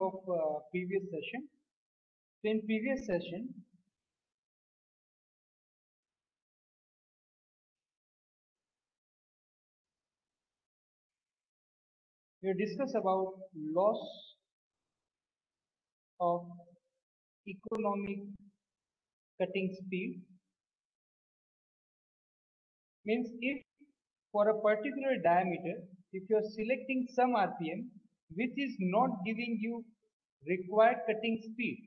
of previous session. So in previous session, we discussed about loss of economic cutting speed. Means if for a particular diameter, if you are selecting some RPM which is not giving you required cutting speed,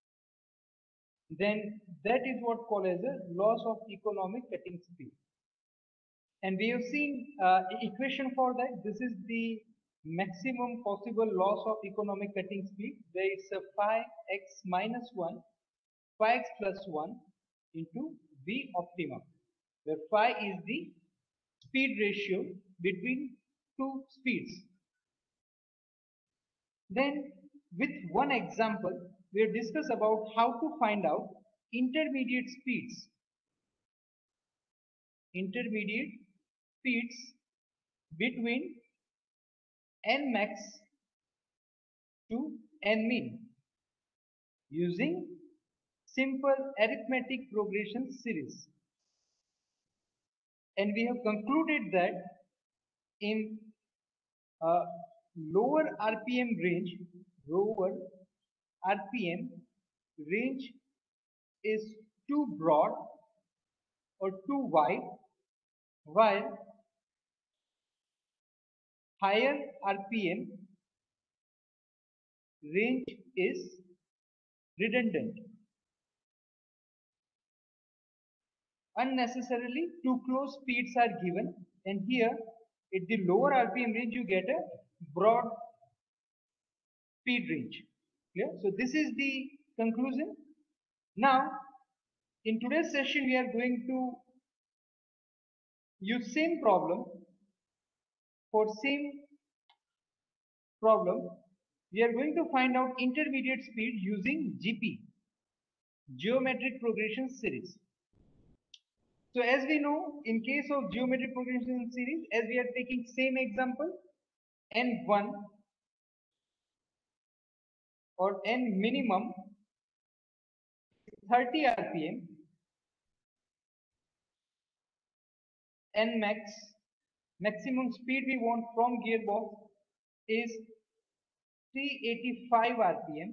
then that is what called as a loss of economic cutting speed. And we have seen equation for that. This is the maximum possible loss of economic cutting speed, where it's a phi x minus 1, phi x plus 1 into V optimum, where phi is the speed ratio between two speeds. Then with one example, we have discussed about how to find out intermediate speeds. Intermediate speeds between n max to n min using simple arithmetic progression series. And we have concluded that in lower RPM range is too broad or too wide, while higher RPM range is redundant. Unnecessarily too close speeds are given, and here at the lower RPM range you get a broad speed range. Clear? So this is the conclusion. Now in today's session we are going to use same problem. For same problem we are going to find out intermediate speed using GP, geometric progression series. So as we know, in case of geometric progression series, as we are taking same example, n1 or n minimum 30 RPM, n max maximum speed we want from gearbox is 385 RPM.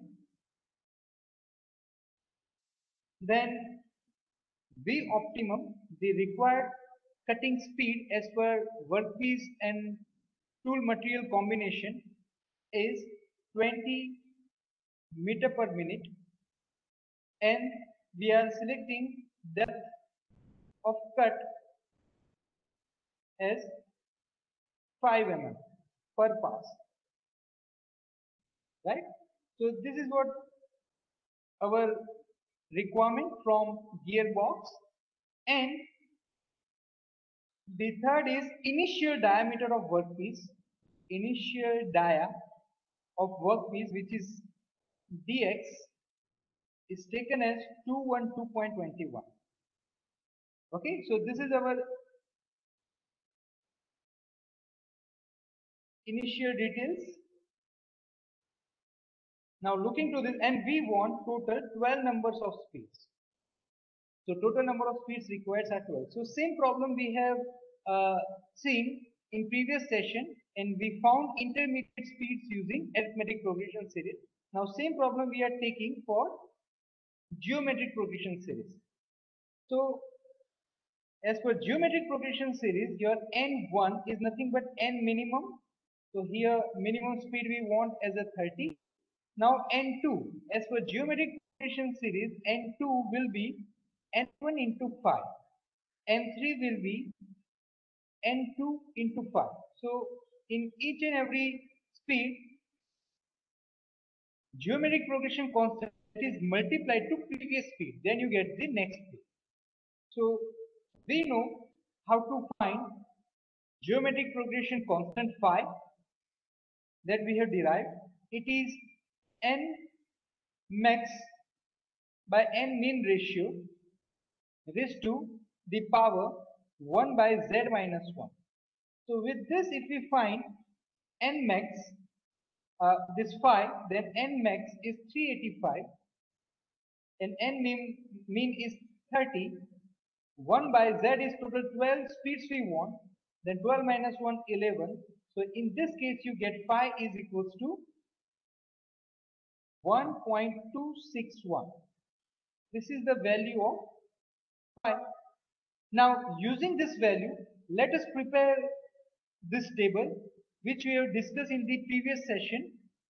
Then V optimum, the required cutting speed as per workpiece and tool material combination is 20 meter per minute, and we are selecting depth of cut as 5 mm per pass, right? So this is what our requirement from gearbox. And the third is initial diameter of workpiece, initial dia of workpiece, which is dx, is taken as 212.21. Okay, so this is our initial details. Now looking to this, and we want total 12 numbers of speeds. So total number of speeds required are 12. So same problem we have seen in previous session, and we found intermediate speeds using arithmetic progression series. Now same problem we are taking for geometric progression series. So as per geometric progression series, your n1 is nothing but n minimum. So here minimum speed we want as a 30. Now n2, as per geometric progression series, n2 will be n1 into 5, n3 will be n2 into 5. So in each and every speed, geometric progression constant is multiplied to previous speed, then you get the next speed. So we know how to find geometric progression constant phi that we have derived. It is n max by n min ratio raised to the power 1 by z minus 1. So with this, if we find n max, this 5, then n max is 385 and n mean is 30. 1 by z is total 12 speeds we want, then 12 minus 1 11. So in this case you get phi is equals to 1.261. This is the value of phi. Now using this value, let us prepare this table which we have discussed in the previous session.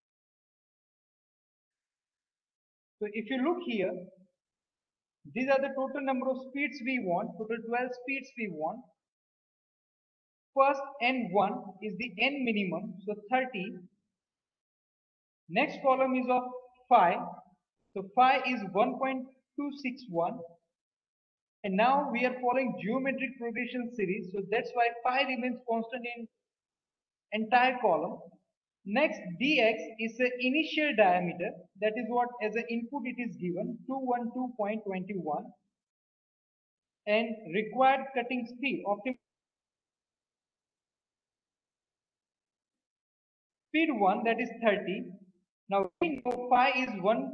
So if you look here, these are the total number of speeds we want, total 12 speeds we want. First n1 is the n minimum, so 30. Next column is of phi, so phi is 1.261. And now we are following geometric progression series, so that's why phi remains constant in entire column. Next dx is the initial diameter, that is what as an input it is given 212.21, and required cutting speed optimum speed 1, that is 30. Now we know phi is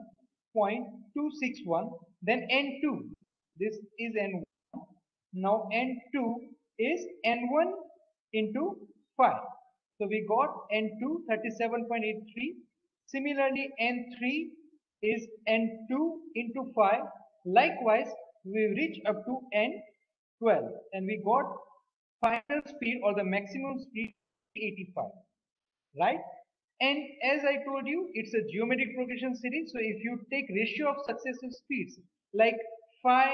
1.261, then n2, this is n1. Now n2 is n1 into phi. So we got n2 37.83. Similarly n3 is n2 into phi. Likewise we reach up to n12 and we got final speed or the maximum speed 85, right? And as I told you, it's a geometric progression series. So if you take ratio of successive speeds like phi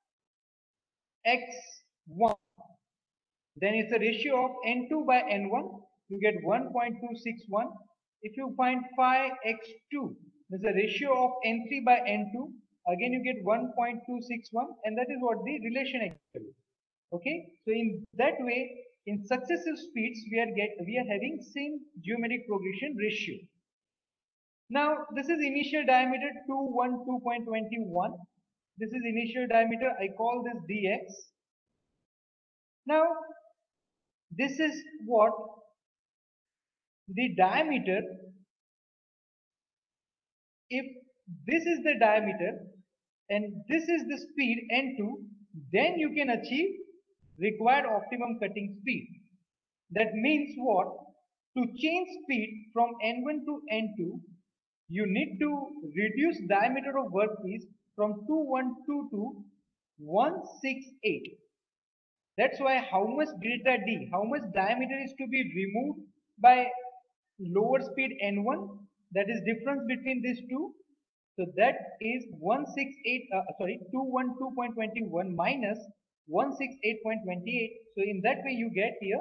x1, then it's a ratio of n2 by n1, you get 1.261. If you find phi x2, there's a ratio of n3 by n2, again you get 1.261, and that is what the relation actually. Okay, so in that way, in successive speeds we are having same geometric progression ratio. Now this is initial diameter 212.21. This is initial diameter, I call this dx. Now this is what the diameter. If this is the diameter and this is the speed n2, then you can achieve required optimum cutting speed. That means what? To change speed from n1 to n2, you need to reduce diameter of workpiece from 212 to 168. That's why how much delta D, how much diameter is to be removed by lower speed N1, that is difference between these two. So that is 212.21 minus 168.28. So in that way you get here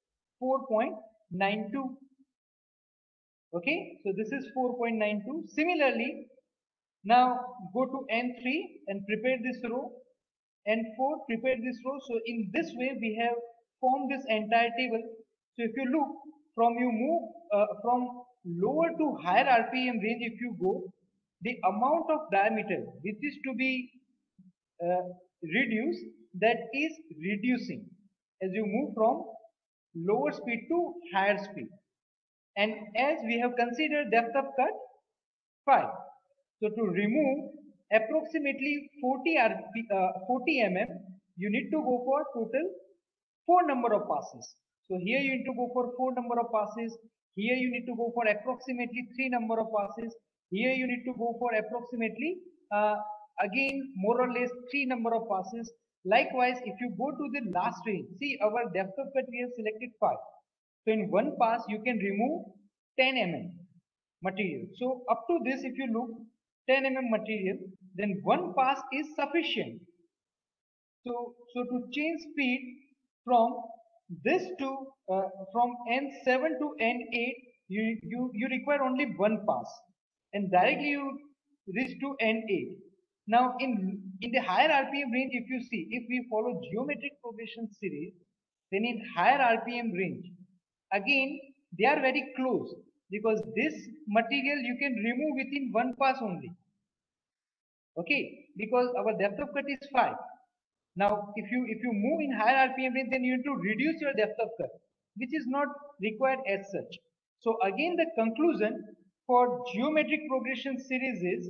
4.92. Okay, so this is 4.92. Similarly, now go to N3 and prepare this row. N4, prepare this row. So in this way we have formed this entire table. So if you look, from you move from lower to higher RPM range, if you go, the amount of diameter which is to be reduced, that is reducing as you move from lower speed to higher speed. And as we have considered depth of cut 5. So to remove approximately 40 mm, you need to go for total 4 number of passes. So here you need to go for 4 number of passes. Here you need to go for approximately 3 number of passes. Here you need to go for approximately again more or less 3 number of passes. Likewise, if you go to the last range, see our depth of cut we have selected 5. So in one pass you can remove 10 mm material. So up to this, if you look 10 mm material, then one pass is sufficient. So to change speed from this to from N7 to N8, you require only one pass, and directly you reach to N8. Now in the higher RPM range, if you see, if we follow geometric progression series, then in higher RPM range, again they are very close because this material you can remove within one pass only. Okay, because our depth of cut is 5. Now if you move in higher RPM range, then you need to reduce your depth of cut, which is not required as such. So again, the conclusion for geometric progression series is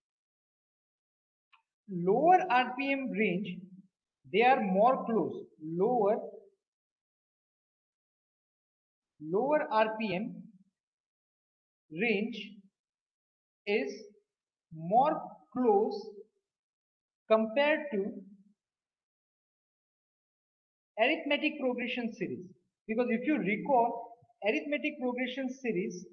lower RPM range, they are more close. Lower RPM range is more close compared to arithmetic progression series. Because if you recall, arithmetic progression series,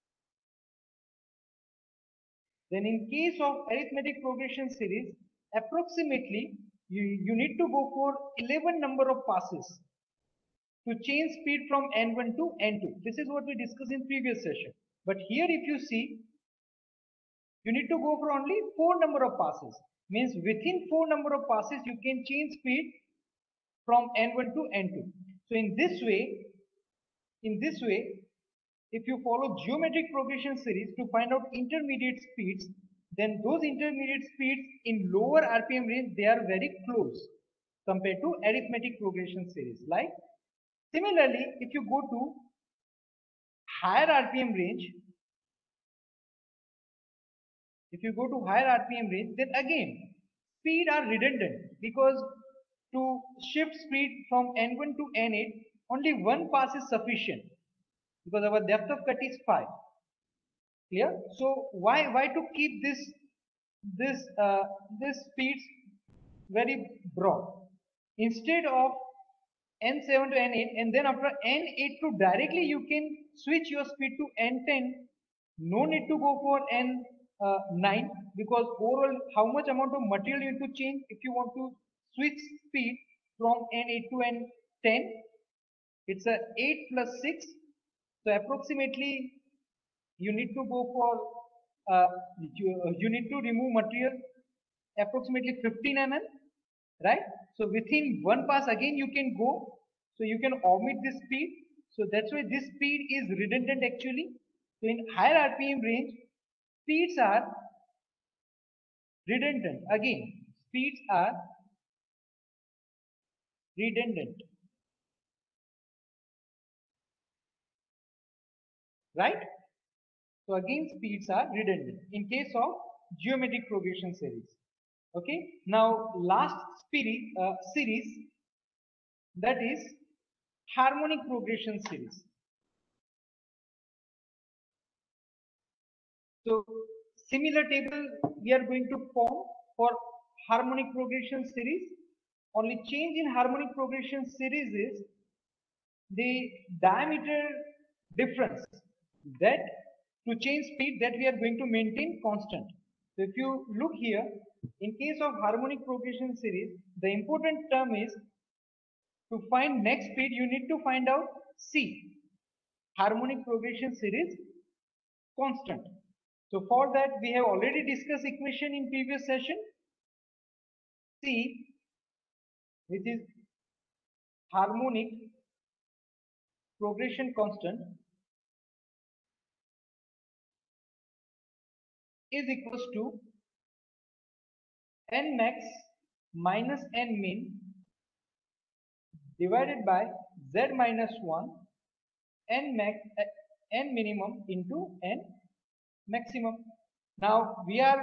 then in case of arithmetic progression series, approximately you need to go for 11 number of passes to change speed from N1 to N2. This is what we discussed in previous session. But here if you see, you need to go for only 4 number of passes. Means within 4 number of passes, you can change speed from N1 to N2. So in this way, if you follow geometric progression series to find out intermediate speeds, then those intermediate speeds in lower RPM range, they are very close compared to arithmetic progression series. Like similarly, if you go to higher RPM range, then again speed are redundant, because to shift speed from N1 to N8, only one pass is sufficient, because our depth of cut is 5. Clear? So why to keep this speeds very broad? Instead of N7 to N8, and then after N8 to directly you can switch your speed to N10. No need to go for N9, because overall how much amount of material you need to change if you want to switch speed from N8 to N10? It's a 8 plus 6. So approximately you need to go for you need to remove material approximately 15 mm, right? So within one pass again you can go, so you can omit this speed. So that's why this speed is redundant actually. So in higher RPM range, speeds are redundant. Again, speeds are redundant, right? So again, speeds are redundant in case of geometric progression series. Okay. Now last series, that is harmonic progression series. So similar table we are going to form for harmonic progression series. Only change in harmonic progression series is the diameter difference, that to change speed, that we are going to maintain constant. So if you look here, in case of harmonic progression series, the important term is to find next speed, you need to find out C, harmonic progression series constant. So for that, we have already discussed equation in previous session. C, which is harmonic progression constant, is equals to n max minus n min divided by z minus 1 n minimum into n maximum. Now we are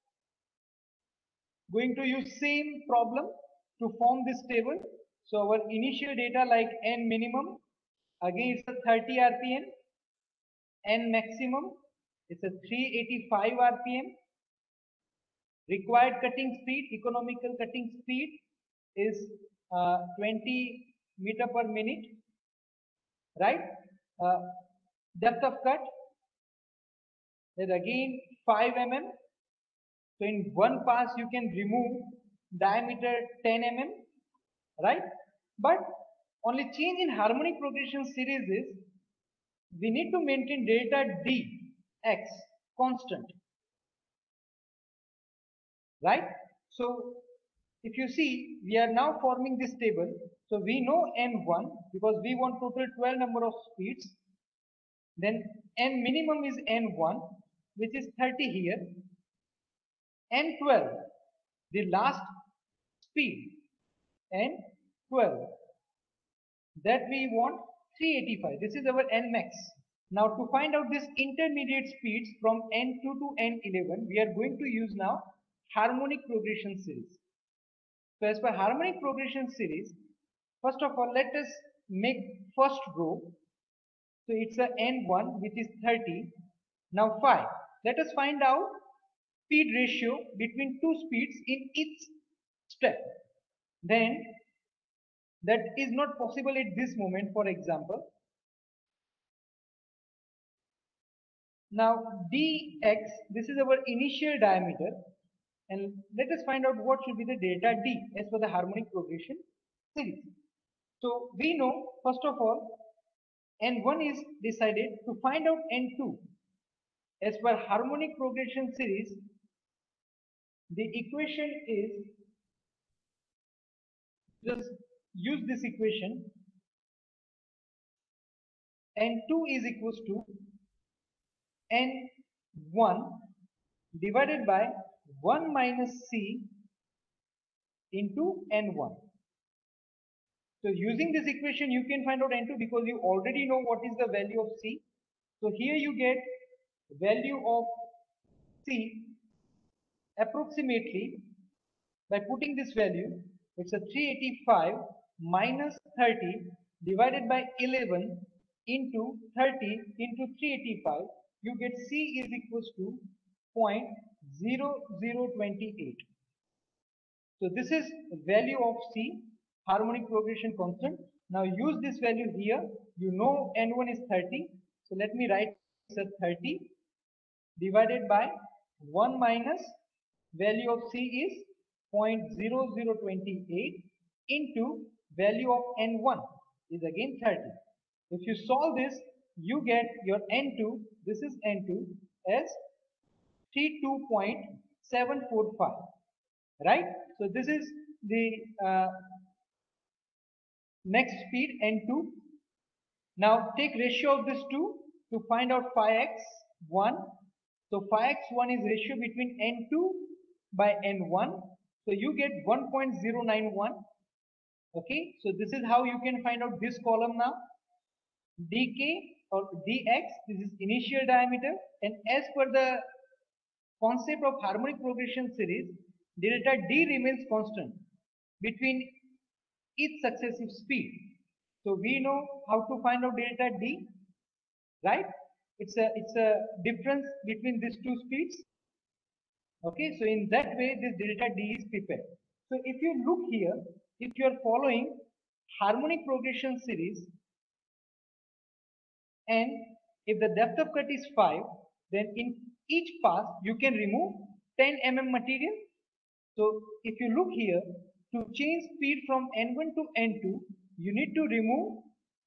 going to use same problem to form this table. So our initial data like n minimum, again it's a 30 rpm, n maximum it's a 385 rpm, required cutting speed, economical cutting speed is 20 meter per minute, right? uh, Depth of cut is again 5 mm. So in one pass you can remove diameter 10 mm, right? But only change in harmonic progression series is we need to maintain delta d x constant, right? So if you see, we are now forming this table. So we know n1 because we want total 12 number of speeds. Then n minimum is n1, which is 30 here. N12, the last speed, N12, that we want 385. This is our n max. Now to find out this intermediate speeds from N2 to N11, we are going to use now harmonic progression series. So as per harmonic progression series, first of all, let us make first row. So it's a N1 which is 30. Now 5. Let us find out speed ratio between two speeds in each step. Then that is not possible at this moment, for example. Now dx, this is our initial diameter, and let us find out what should be the delta d as per the harmonic progression series. So we know first of all n1 is decided. To find out n2 as per harmonic progression series, the equation is, just use this equation, n2 is equals to n1 divided by 1 minus c into n1. So using this equation you can find out n2 because you already know what is the value of c. So here you get value of c approximately, by putting this value, it's a 385 minus 30 divided by 11 into 30 into 385, you get c is equals to 0.0028. So this is value of c, harmonic progression constant. Now use this value here. You know n1 is 30. So let me write it as 30 divided by 1 minus value of c is 0.0028 into value of n1 is again 30. If you solve this, you get your n2, this is n2 as 32.745, right? So this is the next speed n2. Now take ratio of these two to find out phi x1. So phi x1 is ratio between n2 by n1. So you get 1.091. Okay, so this is how you can find out this column now. dk or dx, this is initial diameter, and as per the concept of harmonic progression series, delta d remains constant between each successive speed. So we know how to find out delta d, right? It's a difference between these two speeds. Okay, so in that way this delta d is prepared. So if you look here, if you are following harmonic progression series, and if the depth of cut is 5, then in each pass you can remove 10 mm material. So if you look here, to change speed from n1 to n2, you need to remove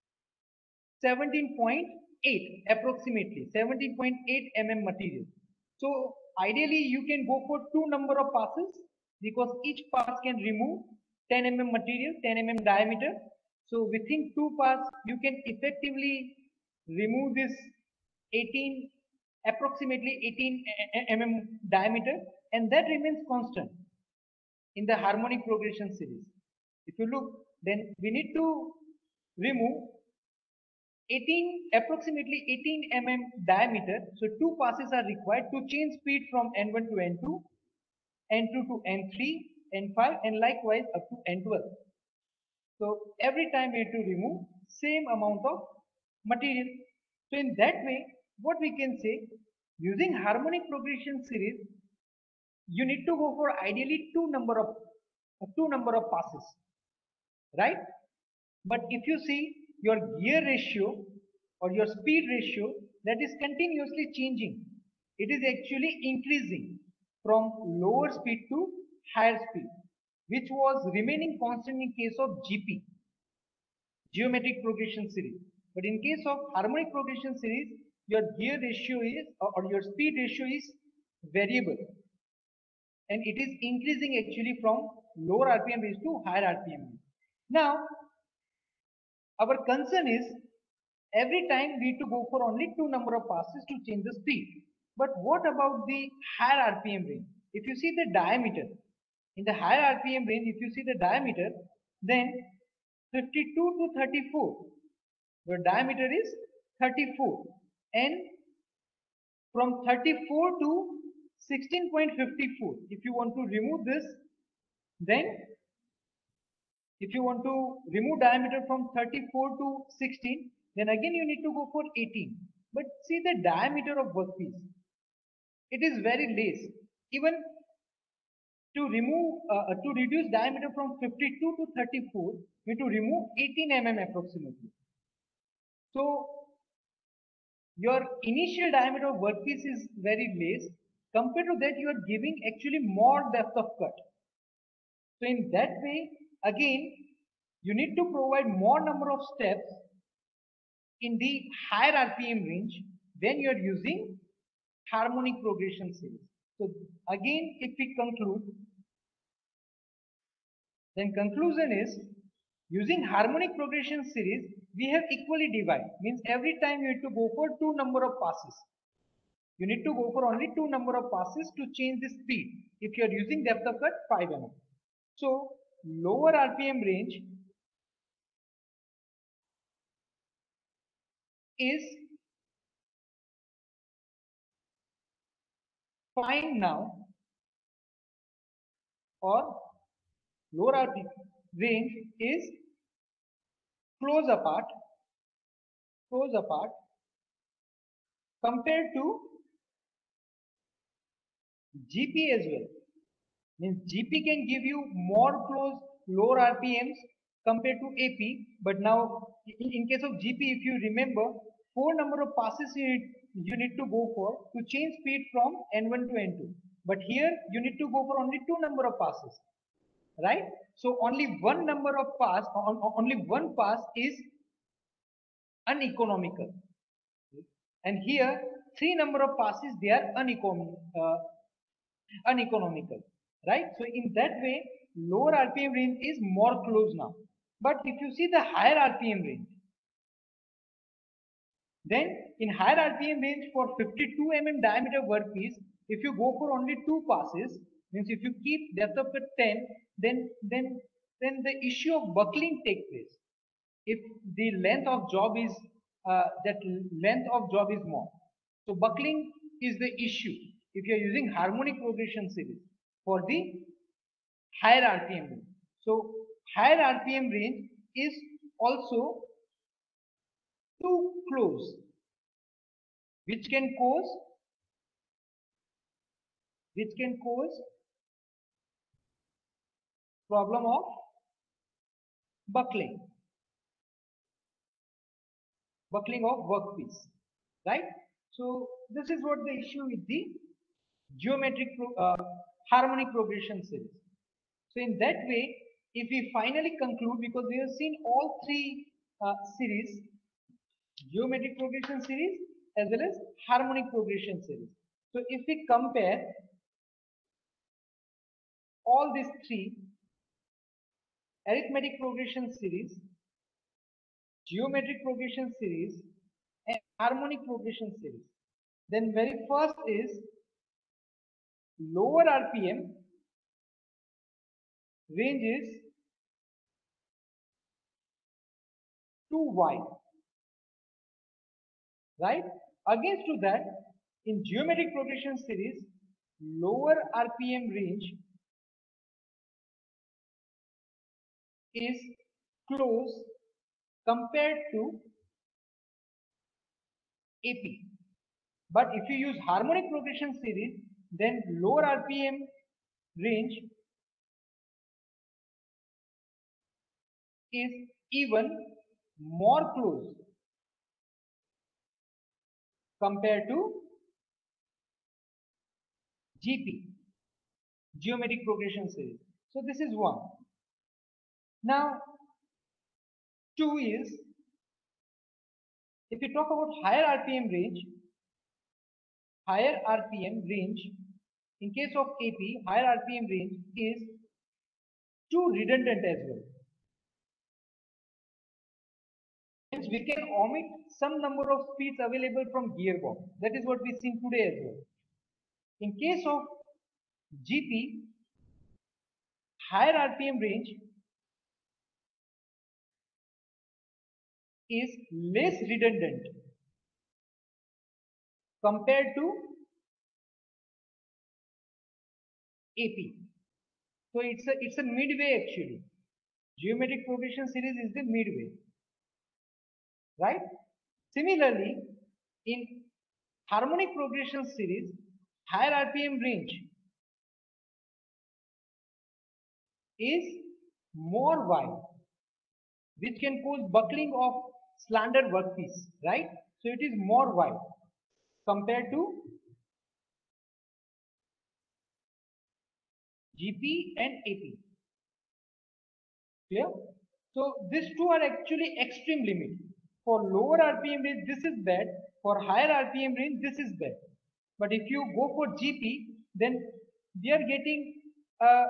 17.8, approximately 17.8 mm material. So ideally you can go for two number of passes because each pass can remove 10 mm material, 10 mm diameter. So within two pass you can effectively remove this 18, approximately 18 mm diameter, and that remains constant in the harmonic progression series. If you look, then we need to remove 18, approximately 18 mm diameter. So two passes are required to change speed from n1 to n2, n2 to n3, n5, and likewise up to n12. So every time we have to remove same amount of material. So in that way, what we can say, using harmonic progression series, you need to go for ideally two number of passes, right? But if you see your gear ratio or your speed ratio, that is continuously changing. It is actually increasing from lower speed to higher speed, which was remaining constant in case of GP, geometric progression series. But in case of harmonic progression series, your gear ratio is, or your speed ratio is variable, and it is increasing actually from lower RPM range to higher RPM range. Now our concern is every time we need to go for only two number of passes to change the speed. But what about the higher RPM range? If you see the diameter, in the higher RPM range, if you see the diameter, then 52 to 34, the diameter is 34. and from 34 to 16.54. If you want to remove this, then if you want to remove diameter from 34 to 16, then again you need to go for 18. But see the diameter of workpiece, it is very less. Even to reduce diameter from 52 to 34, you need to remove 18 mm approximately. So your initial diameter of workpiece is very less. Compared to that, you are giving actually more depth of cut. So in that way, again, you need to provide more number of steps in the higher RPM range when you are using harmonic progression series. So again, if we conclude, then conclusion is using harmonic progression series, we have equally divided. Means every time you need to go for two number of passes. You need to go for only two number of passes to change the speed if you are using depth of cut 5 mm. So lower RPM range is fine now, or lower RPM range is close apart compared to GP as well. Means GP can give you more close lower RPMs compared to AP, but now in case of GP, if you remember, four number of passes you need to go for to change speed from N1 to N2. But here you need to go for only two number of passes, right? So only one number of pass, only one pass is uneconomical, and here three number of passes they are uneconomical, right? So in that way, lower RPM range is more close now. But if you see the higher RPM range, then in higher RPM range for 52 mm diameter workpiece, if you go for only two passes, means if you keep depth of cut 10, then the issue of buckling take place. If the length of job is more, so buckling is the issue if you are using harmonic progression series for the higher RPM range. So higher RPM range is also too close, which can cause problem of buckling of workpiece, right? So this is what the issue with the harmonic progression series. So in that way, if we finally conclude, because we have seen all three series, geometric progression series as well as harmonic progression series. So if we compare all these three, arithmetic progression series, geometric progression series and harmonic progression series, then very first is lower RPM range is too wide, right? Against to that, in geometric progression series, lower RPM range is close compared to AP. But if you use harmonic progression series, then lower RPM range is even more close compared to GP, geometric progression series. So this is one. Now, two is, if you talk about higher RPM range, in case of AP, higher RPM range is too redundant as well. Hence, we can omit some number of speeds available from gearbox. That is what we seen today as well. In case of GP, higher RPM range is less redundant. compared to AP. So it's a midway actually. Geometric progression series is the midway, right? Similarly, in harmonic progression series, higher RPM range is more wide, which can cause buckling of slender workpiece, right? So it is more wide compared to GP and AP. Clear? So these two are actually extreme limit. For lower RPM range, this is bad. For higher RPM range, this is bad. But if you go for GP, then we are getting a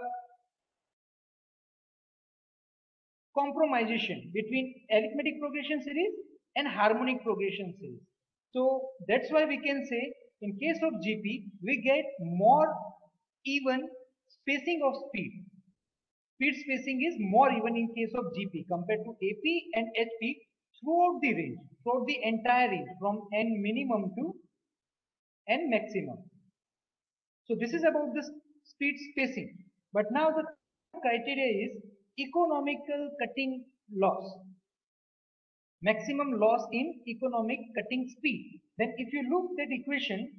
compromisation between arithmetic progression series and harmonic progression series. So that's why we can say in case of GP, we get more even spacing of speed. Speed spacing is more even in case of GP compared to AP and HP throughout the range, throughout the entire range from N minimum to N maximum. So this is about the speed spacing. But now the criteria is economical cutting loss. Maximum loss in economic cutting speed. Then if you look at equation,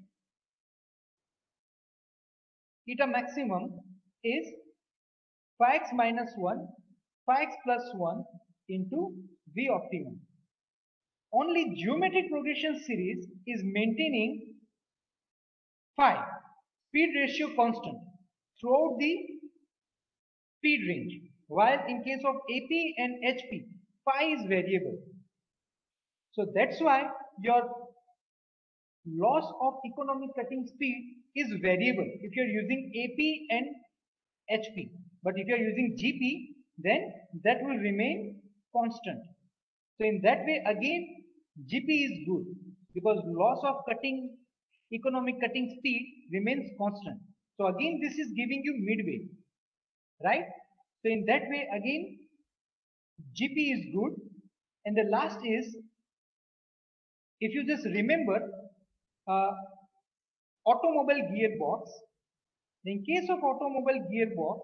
eta maximum is phi x minus 1, phi x plus 1 into V optimum. Only geometric progression series is maintaining phi, speed ratio constant throughout the speed range, while in case of AP and HP, phi is variable. So that's why your loss of economic cutting speed is variable if you're using AP and HP. But if you're using GP, then that will remain constant. So in that way, again, GP is good because loss of cutting, economic cutting speed remains constant. So again, this is giving you midway, right? So in that way, again, GP is good. And the last is, if you just remember, uh, automobile gearbox. In case of automobile gearbox,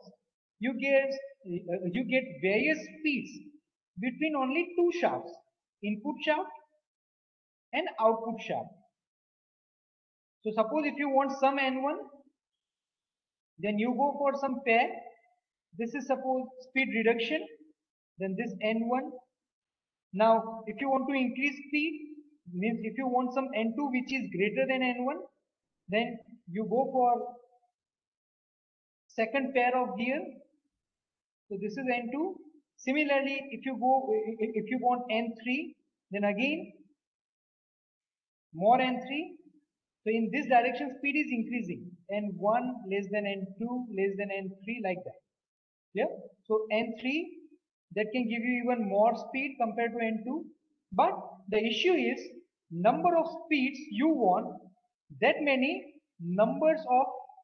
you get various speeds between only two shafts, input shaft and output shaft. So suppose if you want some N1, then you go for some pair. This is suppose speed reduction, then this N1. Now, if you want to increase speed, means if you want some N2 which is greater than N1, then you go for second pair of gear. So this is N2. Similarly, if you want N3, then again more N3. So in this direction, speed is increasing. N1 less than N2 less than N3 like that. Yeah. So N3 that can give you even more speed compared to N2. But the issue is number of speeds you want, that many numbers of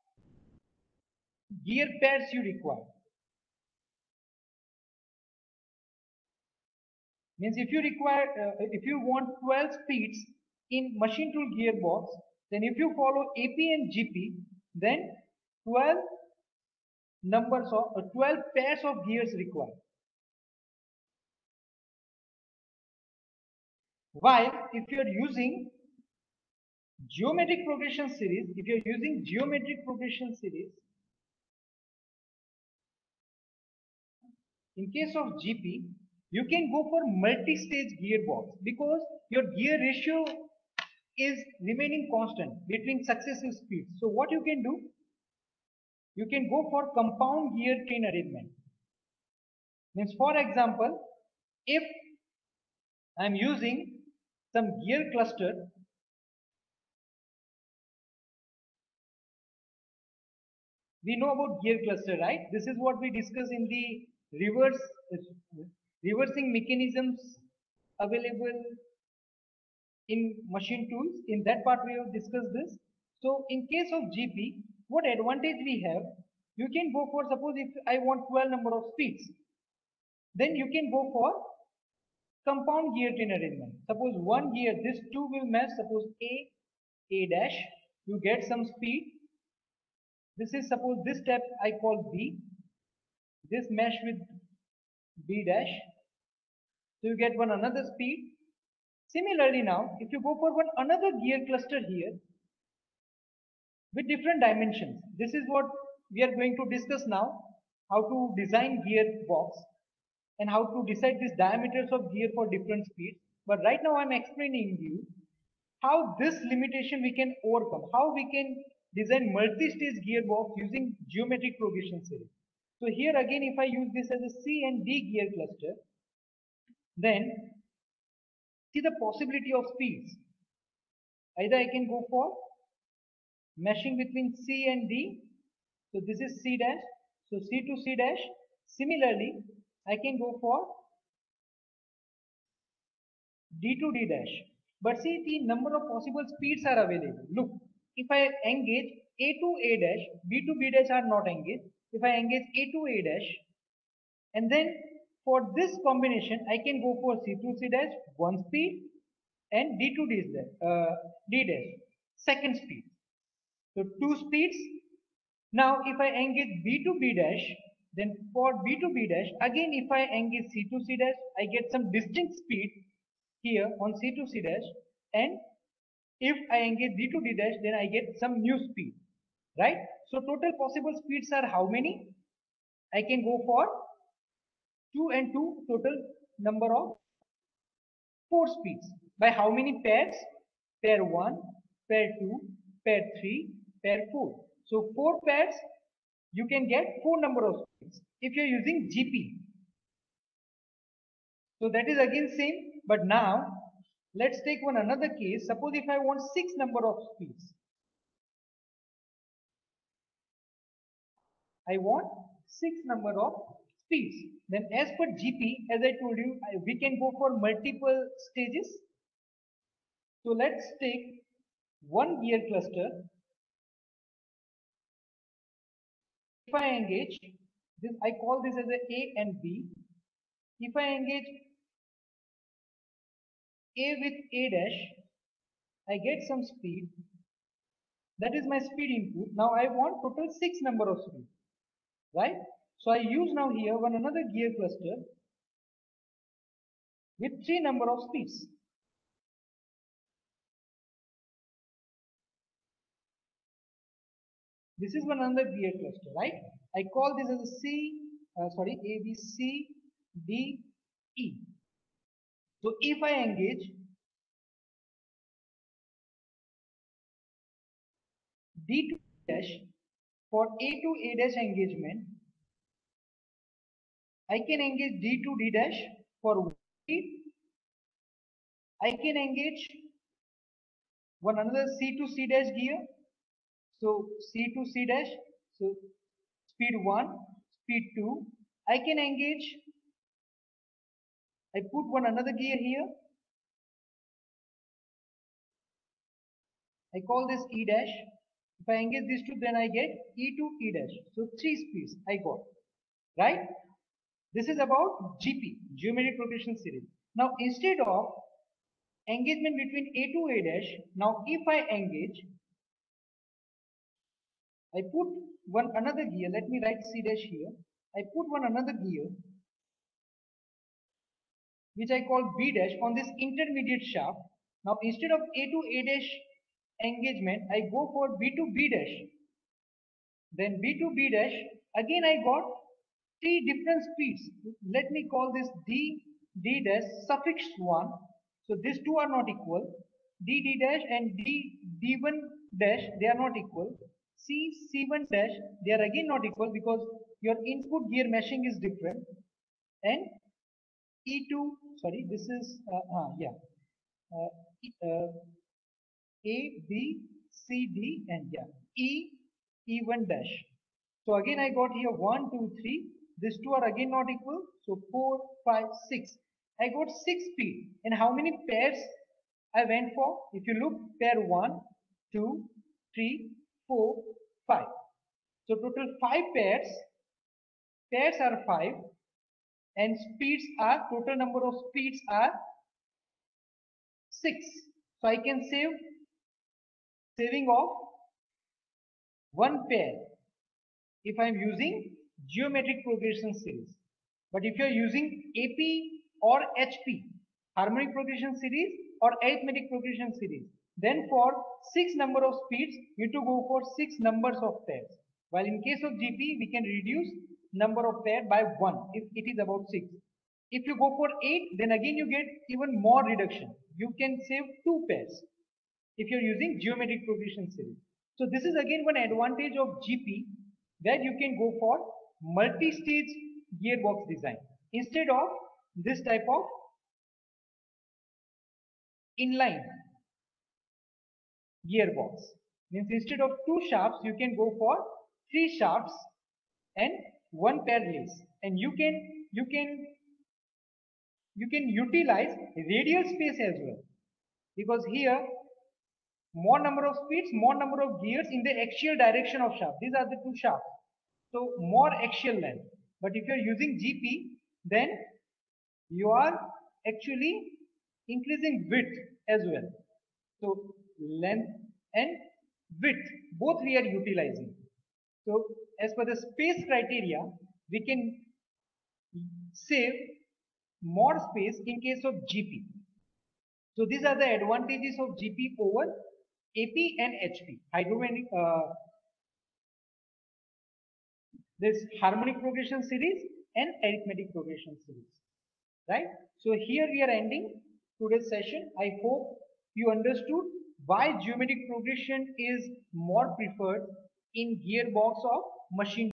gear pairs you require. Means if you want 12 speeds in machine tool gearbox, then if you follow AP and GP, then 12 12 pairs of gears required. While if you are using geometric progression series, in case of GP, you can go for multi-stage gearbox because your gear ratio is remaining constant between successive speeds. So what you can do, you can go for compound gear train arrangement. Means for example, if I am using some gear cluster, we know about gear cluster, right? This is what we discuss in the reversing mechanisms available in machine tools. In that part we have discussed this. So in case of GP, what advantage we have, you can go for, suppose if I want 12 number of speeds, then you can go for compound gear train arrangement. Suppose one gear, this two will match, suppose A A dash, you get some speed. This is suppose this step I call B, this mesh with B dash, so you get one another speed. Similarly now, if you go for one another gear cluster here with different dimensions, this is what we are going to discuss now, how to design gear box and how to decide these diameters of gear for different speeds. But right now I'm explaining you how this limitation we can overcome, how we can design multi-stage gearbox using geometric progression series. So here again, if I use this as a C and D gear cluster, then see the possibility of speeds. Either I can go for meshing between C and D. So this is C dash. So C to C dash. Similarly, I can go for D to D dash. But see the number of possible speeds are available. Look, if I engage A to A dash, B to B dash are not engaged. If I engage A to A dash, and then for this combination, I can go for C to C dash, one speed, and D to D dash, second speed. So two speeds. Now if I engage B to B dash, then for B to B dash, again if I engage C to C dash, I get some distinct speed here on C to C dash, and if I engage D to D dash, then I get some new speed, right? So total possible speeds are how many? I can go for 2 and 2, total number of 4 speeds. By how many pairs? Pair 1, pair 2, pair 3, pair 4. So 4 pairs, you can get 4 number of speeds if you are using GP. So that is again same, but now let's take one another case. Suppose if I want 6 number of speeds. I want 6 number of speeds. Then as per GP, as I told you, we can go for multiple stages. So let's take one gear cluster. If I engage this, I call this as A and B. If I engage A with A dash, I get some speed. That is my speed input. Now I want total 6 number of speed, right? So I use now here one another gear cluster with 3 number of speeds. This is one another gear cluster, right? I call this as A, B, C, D, E. So if I engage D to dash for A to A dash engagement, I can engage D to D dash for speed. I can engage one another C to C dash gear. So C to C dash. So speed 1, speed 2. I can engage. I put one another gear here. I call this E dash. If I engage these two, then I get E to E dash. So 3 speeds I got. Right? This is about GP, geometric progression series. Now instead of engagement between A to A dash, now if I engage, I put one another gear. Let me write C dash here. I put one another gear which I call B dash on this intermediate shaft. Now instead of A to A dash engagement, I go for B to B dash. Then B to B dash, again I got 3 different speeds. Let me call this D dash suffix 1. So these two are not equal. D dash and D1 dash, they are not equal. C1 dash, they are again not equal because your input gear meshing is different. And E2, sorry, this is, uh, uh, A, B, C, D, and yeah, E1 dash. So again I got here 1, 2, 3. These two are again not equal. So 4, 5, 6. I got 6 speed. And how many pairs I went for? If you look, pair 1, 2, 3, 4, 5. So total 5 pairs. Pairs are 5. And speeds are, total number of speeds are 6. So I can save saving of one pair if I am using geometric progression series. But if you are using AP or HP, harmonic progression series or arithmetic progression series, then for 6 number of speeds, you need to go for 6 numbers of pairs. While in case of GP, we can reduce number of pair by 1 if it is about 6. If you go for 8, then again you get even more reduction. You can save 2 pairs if you're using geometric progression series. So this is again one advantage of GP, that you can go for multi-stage gearbox design instead of this type of inline gearbox. Means instead of 2 shafts, you can go for 3 shafts and 1 pair rails, and you can utilize radial space as well, because here more number of speeds, more number of gears in the axial direction of shaft. These are the 2 shafts. So more axial length. But if you are using GP, then you are actually increasing width as well. So length and width, both we are utilizing. So as per the space criteria, we can save more space in case of GP. So these are the advantages of GP over AP and HP. This harmonic progression series and arithmetic progression series. Right? So here we are ending today's session. I hope you understood why geometric progression is more preferred in gearbox of machine